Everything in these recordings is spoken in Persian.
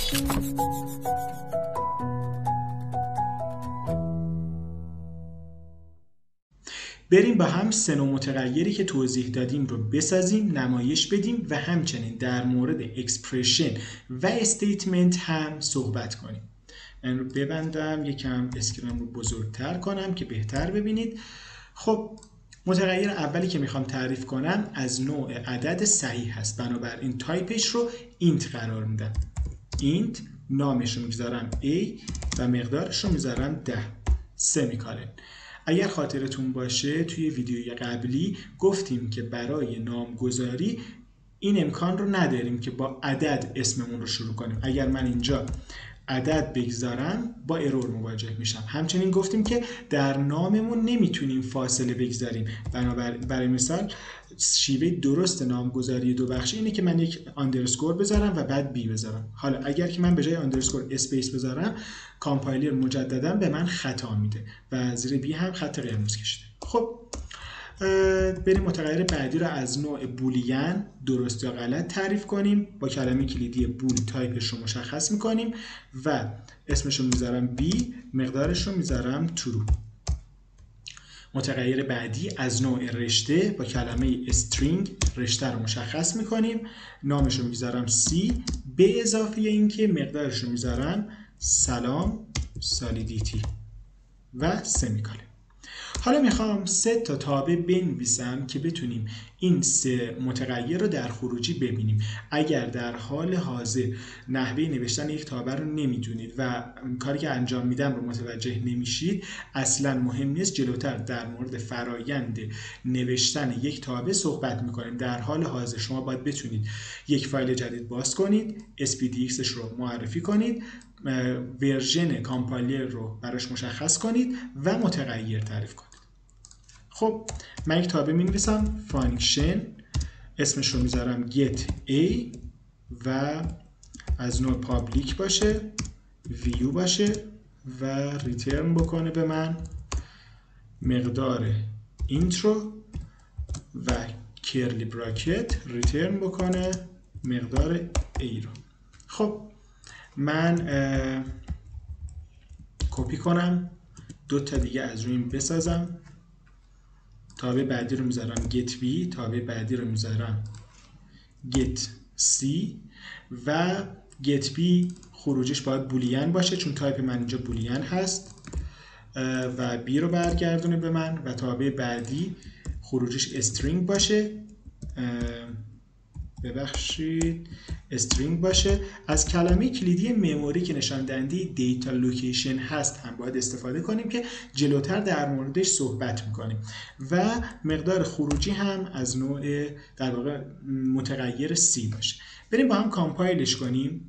بریم با هم سه نوع متغیری که توضیح دادیم رو بسازیم، نمایش بدیم و همچنین در مورد اکسپرشن و استیتمنت هم صحبت کنیم. من رو ببندم، یکم اسکرین رو بزرگتر کنم که بهتر ببینید. خب متغیر اولی که میخوام تعریف کنم از نوع عدد صحیح هست، بنابراین تایپش رو اینت قرار میدم. اینت، نامش رو میذارم a و مقدارش رو میذارم 10 سمیکالن. اگر خاطرتون باشه توی ویدیوی قبلی گفتیم که برای نامگذاری این امکان رو نداریم که با عدد اسممون رو شروع کنیم. اگر من اینجا عدد بگذارم با ارور مواجه میشم. همچنین گفتیم که در ناممون نمیتونیم فاصله بگذاریم. برای مثال شیوه درست نامگذاری دو بخشی اینه که من یک آندرسکور بذارم و بعد بی بذارم. حالا اگر که من به جای آندرسکور اسپیس بذارم، کامپایلر مجددا به من خطا میده و زیر بی هم خط قرمز کشیده. خب بریم متغیر بعدی رو از نوع بولیان درست یا غلط تعریف کنیم. با کلمه کلیدی بول تایپش رو مشخص میکنیم و اسمش رو میذارم بی، مقدارش رو میذارم ترو. متغیر بعدی از نوع رشته با کلمه استرینگ رشته رو مشخص میکنیم، نامش رو میذارم سی، به اضافه اینکه مقدارش رو میذارم سلام سالیدیتی و سمیکالن. حالا میخوام سه تا تابع بنویسم که بتونیم این سه متغیر رو در خروجی ببینیم. اگر در حال حاضر نحوه نوشتن یک تابع رو نمیدونید و کاری که انجام میدم رو متوجه نمیشید، اصلا مهم نیست. جلوتر در مورد فرایند نوشتن یک تابع صحبت میکنیم. در حال حاضر شما باید بتونید یک فایل جدید باز کنید، SPDX رو معرفی کنید، ورژن کامپایلر رو براش مشخص کنید و متغیر تعریف کنید. خب من یک تابع می‌نویسم فانکشن، اسمش رو میذارم get a و از نوع پابلیک باشه، ویو باشه و ریترن بکنه به من مقدار اینترو و کرلی براکت ریترن بکنه مقدار a رو. خب من کپی کنم، دو تا دیگه از روی این بسازم. تابع بعدی رو میذارم get b، تابع بعدی رو میذارم get c و get b خروجش باید بولیان باشه چون تایپ من اینجا بولیان هست و b رو برگردونه به من و تابع بعدی خروجش استرینگ باشه، ببخشید استرینگ باشه. از کلمه کلیدی مموری که نشان دهنده دیتا لوکیشن هست هم باید استفاده کنیم که جلوتر در موردش صحبت میکنیم و مقدار خروجی هم از نوع در واقع متغیر C باشه. بریم با هم کامپایلش کنیم.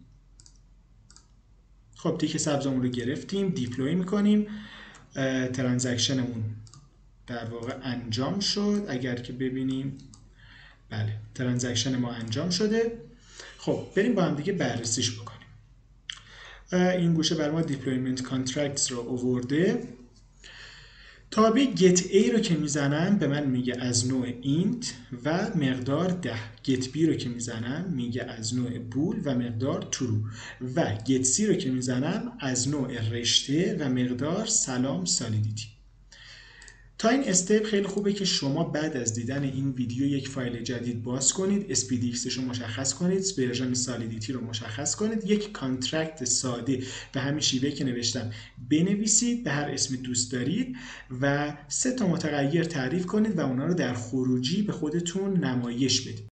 خب تیک سبزمون رو گرفتیم، دیپلوی میکنیم، ترانزکشنمون در واقع انجام شد. اگر که ببینیم بله ترانزکشن ما انجام شده. خب بریم با هم دیگه بررسیش بکنیم. این گوشه بر ما دیپلویمنت کانترکتس رو آورده. تابع get a رو که میزنم به من میگه از نوع int و مقدار 10. get b رو که میزنم میگه از نوع بول و مقدار true و get c رو که میزنم از نوع رشته و مقدار سلام سالیدیتی. تا این استپ خیلی خوبه که شما بعد از دیدن این ویدیو یک فایل جدید باز کنید، SPDX رو مشخص کنید، ورژن سالیدیتی رو مشخص کنید، یک کانترکت ساده به همین شیوه که نوشتم بنویسید به هر اسمی دوست دارید و سه تا متغیر تعریف کنید و اونا رو در خروجی به خودتون نمایش بدید.